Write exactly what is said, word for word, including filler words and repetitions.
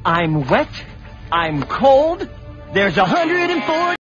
I'm wet. I'm cold. There's a hundred and four